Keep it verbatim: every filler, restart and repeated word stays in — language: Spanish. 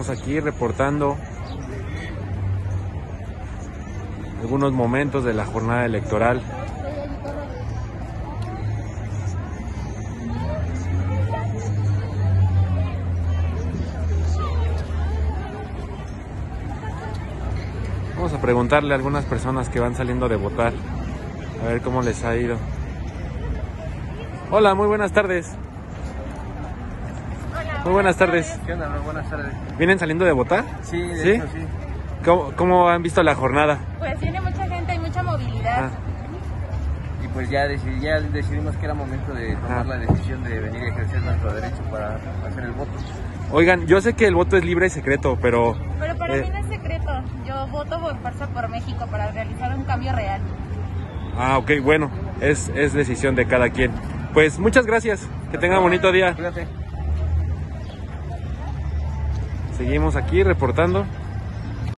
Seguimos aquí reportando algunos momentos de la jornada electoral. Vamos a preguntarle a algunas personas que van saliendo de votar, a ver cómo les ha ido. Hola, muy buenas tardes. Hola, muy buenas tardes. ¿Qué onda, bro? Buenas tardes. ¿Vienen saliendo de votar? Sí, de ¿Sí? hecho, sí. ¿Cómo, cómo han visto la jornada? Pues viene mucha gente, hay mucha movilidad. Ah, Y pues ya, decidi- ya decidimos que era momento de tomar Ajá. la decisión de venir a ejercer nuestro derecho para hacer el voto. Oigan, yo sé que el voto es libre y secreto, pero... Pero para eh, mí no es secreto. Yo voto por Fuerza por México para realizar un cambio real. Ah, ok, bueno, es, es decisión de cada quien. Pues muchas gracias, que tengan bonito día. Cuídate. Seguimos aquí reportando.